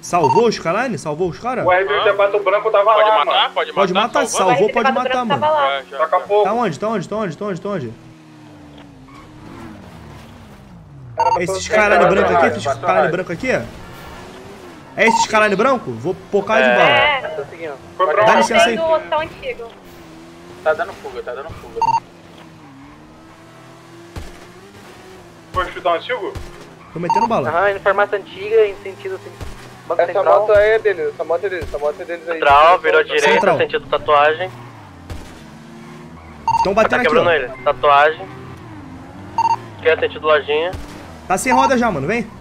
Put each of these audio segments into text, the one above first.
Salvou os Skyline? Salvou os caras? O R34 branco tava Pode lá, matar, mano. Pode matar, se salvou, pode matar, mano. Toca fogo. Tá onde? Tá onde? Tá onde? Tá onde? Tá onde? Esse Skyline branco aqui? Esse Skyline branco aqui? É esse Skyline branco? Vou pocar de bala. É, Tô seguindo. Foi pra Dá onde? licença aí. do hotel antigo. Tá dando fuga, tá dando fuga. Foi chutar um antigo? Tô metendo bala. Aham, indo farmácia antiga, em sentido assim. Banco Essa central. moto aí é deles, essa moto é deles, essa moto é deles aí. Central, virou direita, Central. sentido tatuagem. Estão Tá batendo aqui, quebrando ó. ele. Tatuagem. Quer sentido lojinha. Tá sem roda já, mano. Vem.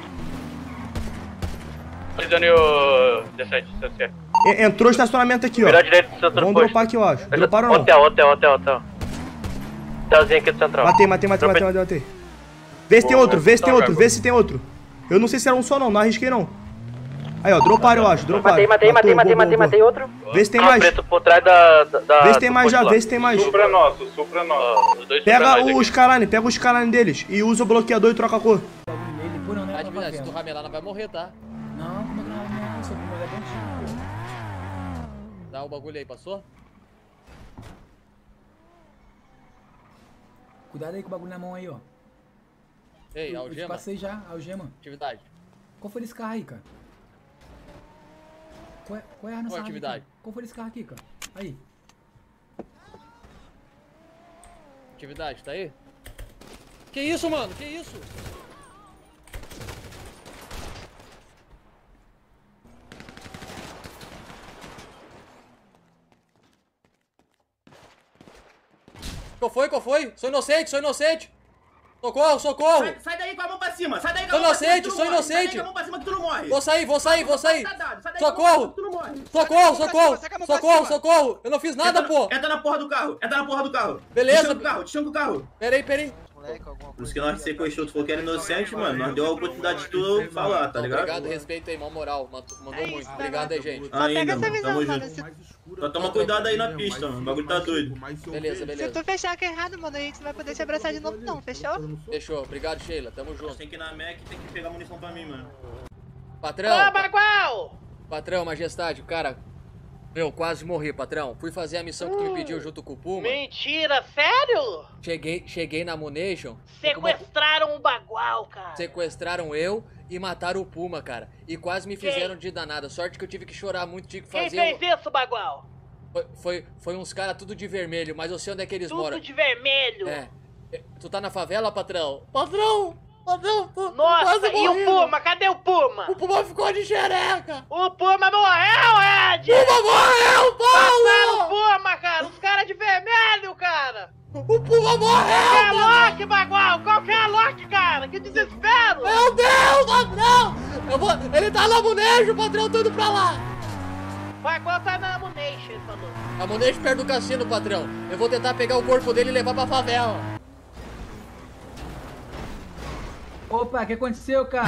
Daniel 17, CC. Entrou o estacionamento aqui, ó. Virou direita do centro Vamos do posto. dropar aqui, eu acho. Droparam ou não? Hotel. Hotelzinho aqui do central. Matei. Vê se tem outro, vê se tem outro, vê se tem outro. Eu não sei se era um só não arrisquei não. Aí, ó, droparam, eu acho, droparam. Matei outro. Vê se tem mais. Preto por trás da Vê se tem mais já, vê se tem mais. Supra é nosso, Supra é nosso. Os dois Pega o Skyline, pega o Skyline deles e usa o bloqueador e troca a cor. Se tu ramelar, não vai morrer, tá? Não, como é que não vai morrer? Seu primeiro é contigo. Dá o bagulho aí, passou? Cuidado aí com o bagulho na mão aí, ó. Ei, Eu te algema. passei já, algema. Atividade. Qual foi esse carro aí, cara? Qual é a arma Qual atividade? aqui? Qual foi esse carro aqui, cara? Aí. Atividade, tá aí? Que isso, mano? Que isso? Qual foi? Sou inocente! Socorro! Sai daí com a mão pra cima! Sai daí com Sou a mão pra cima! inocente, sou inocente. Sai daí com a mão pra cima que tu não morre! Vou sair! Tá dado, sai daí Socorro! com a mão pra cima que tu não morre. Socorro! Eu não fiz nada, pô! Entra na porra do carro! Beleza. Destranca o carro! Peraí. Por isso que nós sequestrou, tu falou que era inocente, mano. Nós deu a oportunidade de tu falar, tá ligado? Obrigado, respeito aí, mal moral. Mandou muito. Obrigado aí, gente. Ainda, mano. Tamo junto. Só toma cuidado aí na pista, mano. O bagulho tá doido. Beleza. Se tu fechar aqui errado, mano, a gente não vai poder te abraçar de novo não, fechou? Fechou. Obrigado, Sheila. Tamo junto. Tem que ir na Mac e tem que pegar munição pra mim, mano. Patrão! Bagual! Patrão, majestade, cara. Meu, quase morri, patrão. Fui fazer a missão que tu me pediu junto com o Puma. Mentira, sério? Cheguei na Munation. Sequestraram o Bagual, cara. Sequestraram eu e mataram o Puma, cara. E quase me fizeram de danada. Sorte que eu tive que chorar muito, tive que fazer. Quem fez isso, Bagual? Foi uns caras tudo de vermelho, mas eu sei onde é que eles moram. Tudo de vermelho. É. Tu tá na favela, patrão? Patrão, Nossa, e o Puma? Cadê o Puma? O Puma ficou de xereca. O Puma morreu, Ed! O Puma morreu, Passaram o Paulo! Puma, cara! Os caras de vermelho, cara! O Puma morreu! Qual que é a Loki, Bagual? Qual que é a Loki, cara? Que desespero! Meu Deus, patrão! Ele tá na Munation, patrão, tô indo pra lá! Bagual tá na Munation, ele falou. A Munation perto do cassino, patrão. Eu vou tentar pegar o corpo dele e levar pra favela. Opa, o que aconteceu, cara?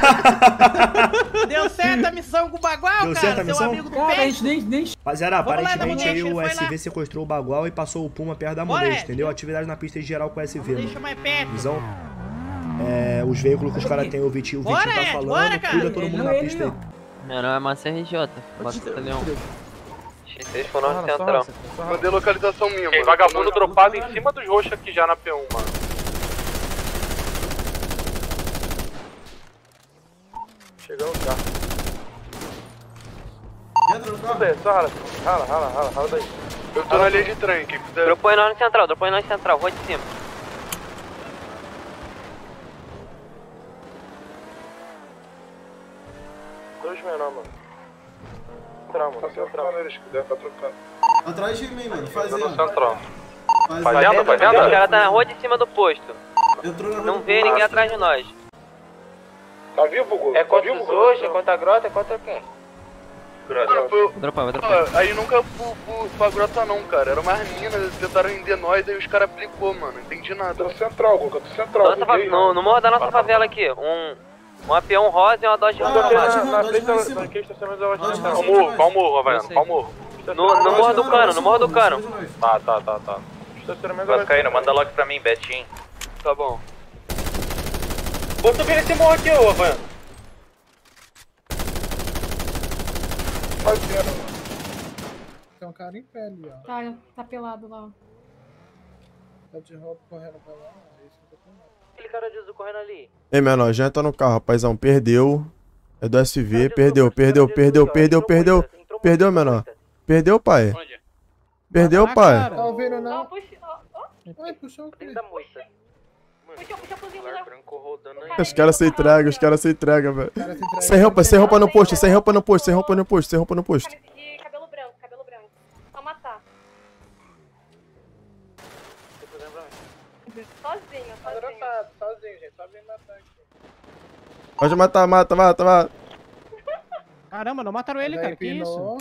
Deu certo a missão com o Bagual, Deu cara? certo a Seu missão? amigo do Cara, a peito. gente nem... Rapaziada, Vamos lá, aparentemente aí Damonete, o foi SV lá. sequestrou o Bagual e passou o Puma perto da Bora, Munation, entendeu? Atividade na pista em geral com o SV, Deixa mano. mais perto. Visão. Os veículos que os caras têm, o Vitinho Bora, tá Ed, falando, bora, cara. cuida todo mundo na pista aí. Meu nome é Márcia RJ. Bota Leão. X6 foi no Central. central. Mandei localização minha, Tem mano. vagabundo dropado em cima dos roxos aqui já na P1, mano. Chegando já. Entra no carro. Tudo aí, só rala daí. Eu tô na linha de trem, quem quiser. Dropou nós no central, rua de cima. Dois menor, mano. Central, mano. Central. Se quiser, tá trocando. Atrás de mim, mano. No Fazenda. central. Fazenda. Os caras tá na rua de cima do posto. Entrou na rua Não do vê ninguém atrás de nós. Tá vivo, Gu? É contra os hoje, é contra a grota, é contra quem? Dropa. Aí nunca fui pra grota não, cara. Era umas minas, tentaram render nós, aí os caras aplicou, mano. Não entendi nada. Tô central, Gu, tô central. No morro da nossa favela aqui, um apião rosa e uma Dodge Ram. Na frente estacionamento da Havaiana. Qual morro, Havaiana? Qual morro? No morro do cano. Tá. Estacionamento da Havaiana. Manda logo pra mim, Betinho. Tá bom. Vou subir nesse morro aqui, ô Havaiana. Tem um cara em pé ali, ó. Tá pelado lá. Tá de roupa correndo pra lá. É isso que eu tô falando. Aquele cara de azul correndo ali. Ei, menor, já entra no carro, rapazão. Perdeu. É do SV. Perdeu, menor. Perdeu, pai. Perdeu, pai. Tá ouvindo, não? Ó, puxa, ó. Ai, puxou o quê? Da moita. Puxa o fuzil, Celular branco rodando aí. Os caras se entregam, velho. Sem roupa no posto. De cabelo branco. Só matar. Sozinho. Sozinho, gente. Só vem matar aqui. Pode matar, mata. Caramba, não mataram ele, cara. Que isso?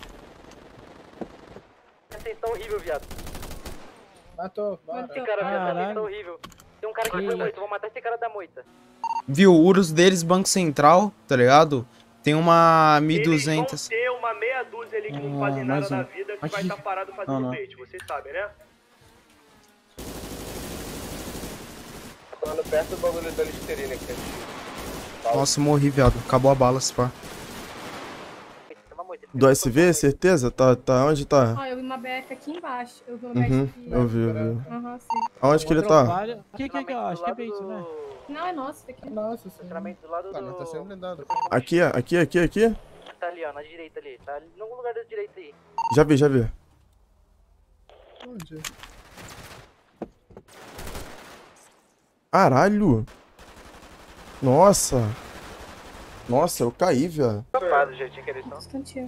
Vocês estão horrível, viado. Matou, bora. Esse cara, viado, vocês estão horrível. Tem um cara que foi moita, vou matar esse cara da moita. Viu, o Urus deles, Banco Central, tá ligado? Tem uma 1200. Tem uma meia dúzia ali que não fazem nada na vida que vai estar parado fazendo bait, vocês sabem, né? Falando perto do bagulho da listerina aqui. Nossa, morri, viado. Acabou a bala, se pá. Do SV, certeza? Tá, onde tá? Ó, eu vi uma BF aqui embaixo. Eu vi uma Uhum, BF aqui. eu vi. Aham, sim. Aonde que ele tá? Aqui, ó. Acho que é bait, né? Não, é nosso, aqui. Nossa, sim. Do lado Tá, mas tá sendo blindado. Aqui? Tá ali, ó, na direita ali. Tá em algum lugar da direita aí. Já vi. Onde? Caralho. Nossa, eu caí, velho. Do jeitinho que eles são. Instantinho.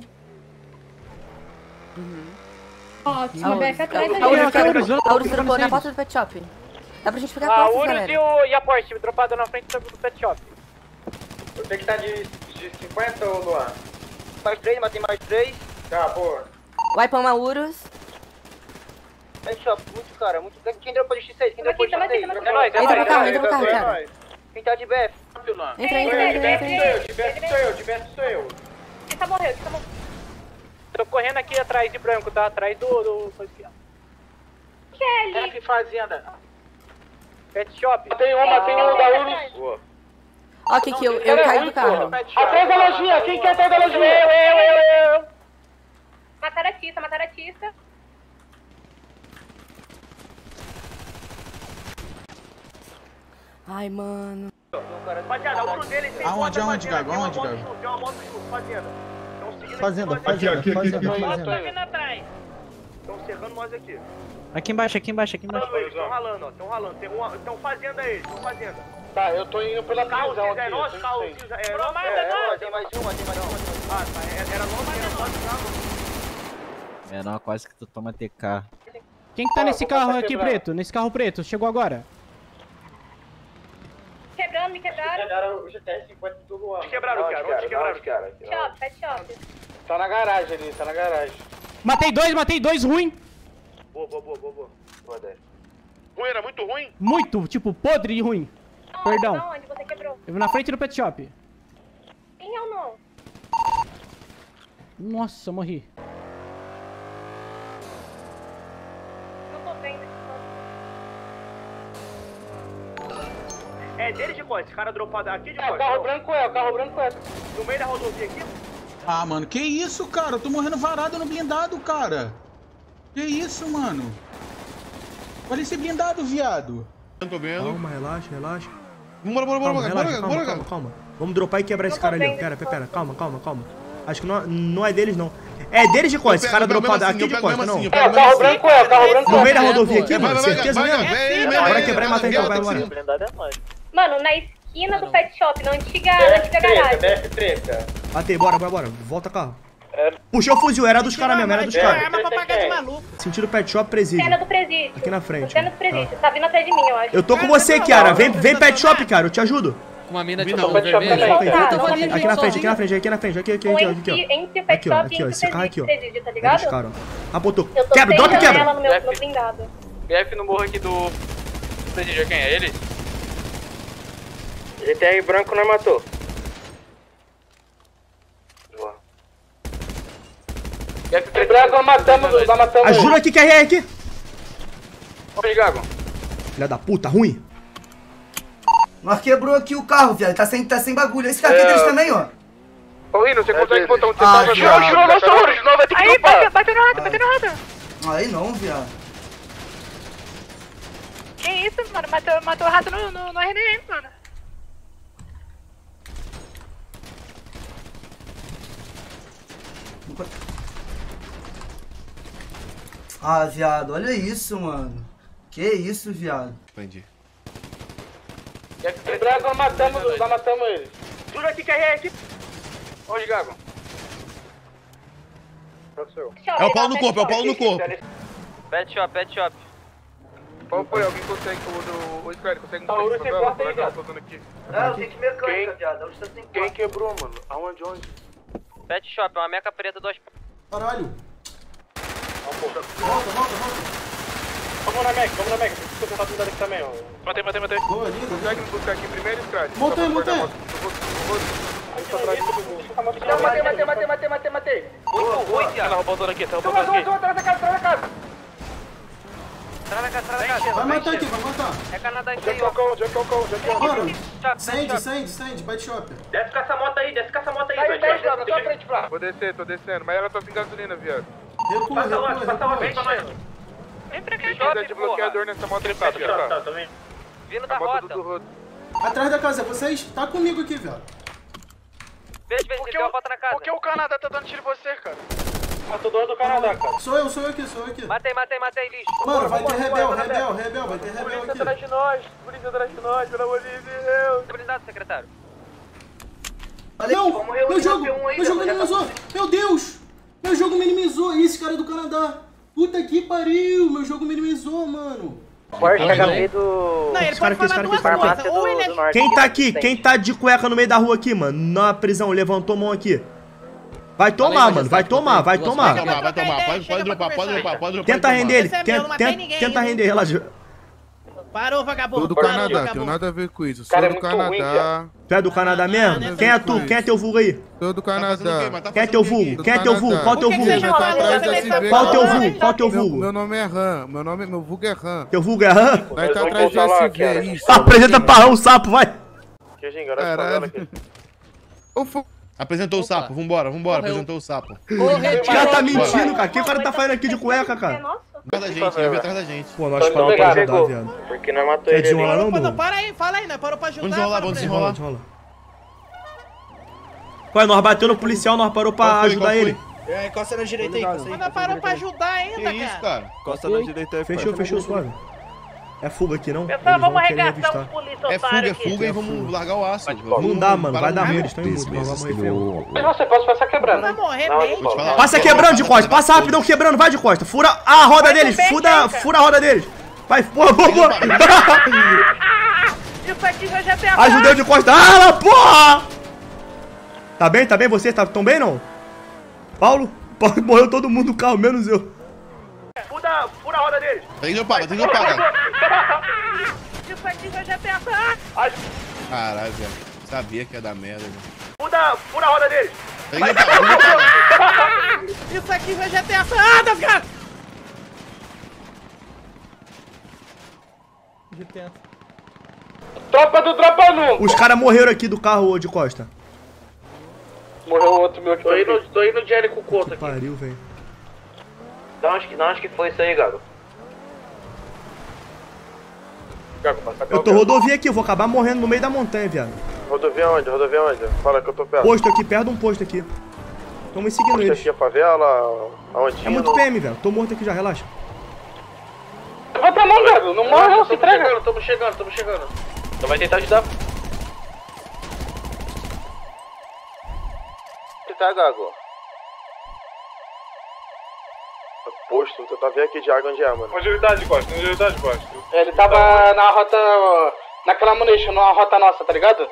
Ó, tinha uma BF atrás ali. A Urus dropou na porta do pet shop. Dá pra gente pegar A costas, Urus galera. e a Porsche dropado na frente do pet shop. Eu tenho que estar de 50 ou Luan? Mais 3, matei mais 3. Tá, boa. Wipe uma Urus. Pet shop, muito cara, muito. Quem dropou de X6? Quem dropou de Tamo aqui, X6? tamo aqui. É nóis, Entra no carro, cara. Quem tá de BF? Entra. Sou eu. Quem morreu. Tô correndo aqui atrás de branco, tá? Atrás do... Kelly. Que fazenda. Pet shop. Tem um da Urus. Ó, que eu caí do carro. Atrás da lojinha, quem quer atrás da lojinha? Eu. Mataram a Tissa. Ai, mano. Rapaziada, o dele tem Aonde, Gago? Tem uma moto junto, fazenda. Fazenda. Estão cercando nós aqui. Aqui embaixo. Estão ralando, ó. Estão fazendo eles, estão fazendo. Tá, eu tô indo pela prisão aqui. É nosso, carro cinza. É nosso. Tem mais uma. Ah, tá. Era nosso, era nosso carro. Menor, quase que tu toma TK. Quem que tá nesse carro aqui preto? Nesse carro preto? Chegou agora. Me quebraram. Pegaram o GTR-50 do Luan. Onde quebraram, cara? Pet shop. Tá na garagem ali, tá na garagem. Matei dois, ruim. Boa. Ruim, era muito ruim? Muito, tipo, podre de ruim. Perdão. Onde você quebrou? Eu vi na frente do pet shop. Quem eu não? Nossa, morri. Não tô vendo. É dele de costa, esse cara dropado aqui de costa. O carro branco é. No meio da rodovia aqui? Ah, mano, que isso, cara? Eu tô morrendo varado no blindado, cara. Que isso, mano? Olha esse blindado, viado. Eu tô vendo. Calma, relaxa. Bora. Calma. Vamos dropar e quebrar esse cara ali. Pera. Calma. Acho que não é deles, não. É deles de costa, esse cara dropado aqui de costa, não. O carro branco é. No meio da rodovia aqui, mano, certeza mesmo? Bora quebrar e matar então, vai. Mano, na esquina do pet shop, na antiga garagem. Matei, bora. Volta carro. Puxou o fuzil, era dos caras mesmo, era dos caras. Arma pra pagar de maluco. Sentido pet shop, presídio. Cena do presídio. Aqui na frente. Cena do presídio. Tá vindo atrás de mim, eu acho. Eu tô com você, Kiara. Vem pet shop, cara, eu te ajudo. Com uma mina de Aqui na frente. Aqui. Entre o pet shop e esse carro aqui, ó. presídio, tá ligado? Cara, ó. Apontou. Eu tô Quebra, drop e quebra. ela no meu blindado. BF no morro aqui do presídio, quem é ele? GTR branco não matou. BF branco nós matamos. Ajuda aqui, QR aqui. Oi, Gago. Filha da puta, ruim. Nós quebrou aqui o carro, viado. Tá sem bagulho. Esse carro aqui é deles também, ó. Ô, Rino, você consegue botar um Ah, tirou nosso ouro, senão vai ter que Aí, dropar. bateu na rota, bateu na rota. Aí não, viado. Que isso, mano? Matou o rato no RDM, mano. Ah, viado, olha isso, mano. Que isso, viado. Entendi. Nós matamos ele. Tudo aqui, carrega aqui. Onde, Gago? É o pau no corpo, é o pau no corpo. Pet shop, pet shop. Qual foi? Alguém consegue o Square, consegue Tá, Uru, você corta aí, viado. Não, tem que mecânica, viado. Quem quebrou, mano? Aonde? Pet shop, é uma meca preta 2. Caralho. Vamos na Mega. Preciso tentar cuidar aqui também, ó. Matei. Boa, liga. Consegue me buscar aqui primeiro, Square? Montei. Matei. Muito ruim, viado. Tá roubando aqui, tá roubando aqui. Atrás da casa. Traz na casa. Vai matar aqui, vai matar. É Canadá Já colocou. Mano, sende, pet shop. Desce com essa moto aí, Tá na tua frente, Flá. Tô descendo, mas ela tá sem gasolina, viado. Recua. Vem pra cá, Se quiser de bloqueador nessa moto aí, viado. Vindo da A moto rota. do rodo. Atrás da casa, vocês? Tá comigo aqui, viado. Vê, deu uma foto na casa. Por que o Canadá tá dando tiro em você, cara? Matou dono do Canadá, cara. Sou eu aqui. Matei, lixo. Mano, vai ter rebel, vai ter rebel aqui. Polícia atrás de nós, pelo amor de Deus. Blindado, secretário. Não, meu jogo minimizou. Meu Deus, meu jogo minimizou. Esse cara é do Canadá. Puta que pariu, meu jogo minimizou, mano. Porsche HP do... Não, ele pode falar duas coisas. Ou ele é... Quem tá aqui? Quem tá de cueca no meio da rua aqui, mano? Na prisão, levantou mão aqui. Vai tomar, mano. Vai tomar. Vai tomar. Pode dropar. Tenta render ele. Tenta render, relaxa. Parou, vagabundo. Sou do Canadá, tenho nada a ver com isso. Sou do Canadá. Tu é do Canadá mesmo? Quem é tu? Quem é teu vulgo aí? Sou do Canadá. Quem é teu vulgo? Qual é teu vulgo? Qual Qual é teu vulgo? Meu nome é Ram. Meu vulgo é Ram. Teu vulgo é Ram? Vai estar atrás de SV, isso. Apresenta pra Ram o sapo, vai. Caralho. Apresentou o sapo, vambora, apresentou o sapo. O cara tá mentindo, cara. O que o cara tá fazendo aqui de cueca, cara? Atrás da gente, ele veio atrás da gente. Pô, nós paramos pra ajudar, viado. Porque nós matou Quer desenrolar não, Bruno? Para aí, fala aí, né? Parou pra ajudar. Vamos desenrolar. Ué, nós bateu no policial, nós parou pra ajudar ele. Encosta na direita aí. Mas nós parou pra ajudar ainda, Que isso, cara? Encosta na direita aí, Fechou, suave. É fuga aqui, não? Pessoal, vamos arregaçar um polícia otário aqui. É fuga e vamos largar o aço. Não dá, mano. Vai dar ruim, eles estão indo. Nós vamos morrer feio. Você pode passar quebrando. Vai morrer bem. Passa quebrando de costa. Passa rapidão quebrando. Vai de costa. Fura a roda deles. Fura a roda deles. Vai, porra. Isso aqui já é GTA. Ajudeu de costa. Ah, porra! Tá bem? Vocês tão bem, não? Paulo? Morreu todo mundo do carro, menos eu. Fura a roda deles. Tem que pagar. Isso aqui já é GTA. Caralho, velho. Sabia que ia dar merda, velho. Fura a roda deles. Tem que pagar. Isso aqui já é GTA. Cara! Tropa do Dropa Nu. Os caras morreram aqui do carro de costa. Morreu outro meu aqui. Tô indo de L com o Couto aqui. Pariu, velho. Da onde que foi isso aí, Gago? Gago, passa Eu tô rodovia aqui, eu vou acabar morrendo no meio da montanha, viado. Rodovia onde? Fala que eu tô perto. Posto aqui, perto de um posto aqui. Tão me seguindo eles. Aqui a favela, aonde? É muito PM, velho. Tô morto aqui já, relaxa. Levanta a mão, Gago. Não morre não, se entrega. Tamo chegando. Então vai tentar ajudar. Tá, Gago? Posto, tu tá vendo aqui de água onde é, mano. Onde ele tá de costa? Ele tava na rota, naquela munition, numa rota nossa, tá ligado?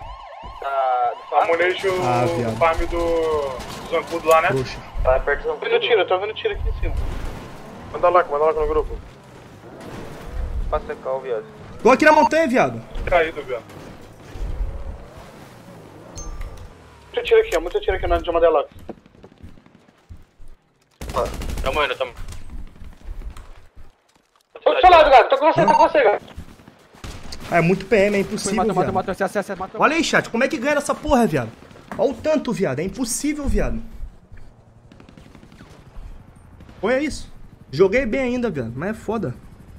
A munition, viado. o farm do Zancudo lá, né? Trouxa. Vai perto do Zancudo. Tô vendo tiro aqui em cima. Manda lá no grupo. Pra secar o viado. Tô aqui na montanha, viado. Caído, viado. Muito tiro aqui na de Mandela. Tamo indo. Tô do seu lado, Gago. Tô com você, Gago. É muito PM, é impossível, viado. Matou. Olha aí, chat, como é que ganha essa porra, viado? Olha o tanto, viado. É impossível, viado. Olha isso. Joguei bem ainda, viado. Mas é foda.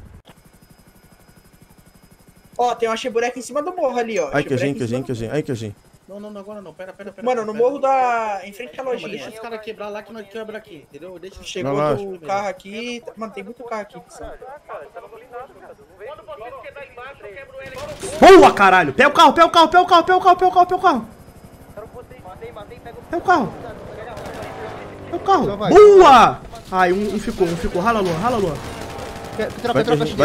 Ó, tem uma Shibureca em cima do morro ali, ó. Ai, que a Não, agora não. Pera. Mano, no morro da... em frente à lojinha. Deixa os caras quebrar lá que nós quebra aqui, entendeu? Deixa... Chegou o carro aqui. Mano, tem muito carro aqui. Boa, caralho! Pega o carro! Pega o carro! Boa! Ai, um ficou. Rala, Luan. Vai,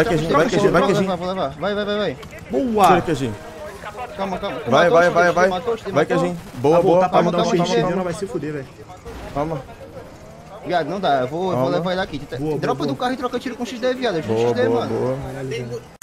Boa! Tira, Queijinho. Calma. Vai, Queijinho. Boa. Pra mandar o X, não vai se fuder, velho. Calma. Viado, não dá. Eu vou levar ele aqui. Dropa do carro e troca tiro com XD, viado. XD, mano. Boa.